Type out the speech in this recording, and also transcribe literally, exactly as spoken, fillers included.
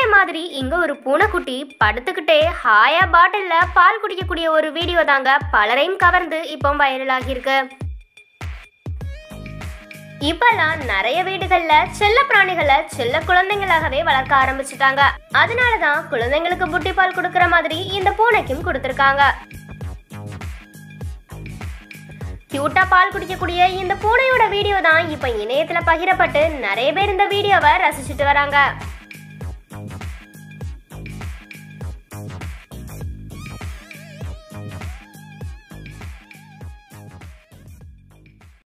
மாதிரி இங்க ஒரு பூனைக்குட்டி படுத்துக்கிட்டே ஹாயா பாட்டில்ல பால் குடிக்கக்கூடிய ஒரு வீடியோ தாங்க பலரையும் கவர்ந்து இப்போ வைரல் ஆகியிருக்கு. இப்பெல்லாம் நிறைய வீடுகள்ல செல்ல பிராணிகளை செல்ல குழந்தைங்களாகவே வளர்க்க ஆரம்பிச்சுட்டாங்க. அதனாலதான் குழந்தைங்களுக்கு புட்டி பால் கொடுக்கற மாதிரி இந்த பூனைக்கும் கொடுத்திருக்காங்க. கியூட்டா பால் குடிக்கக்கூடிய இந்த பூனையோட வீடியோ தான் இப்ப இணையத்துல பகிரப்பட்டு நிறைய பேர் இந்த வீடியோவை ரசிச்சுட்டு வராங்க.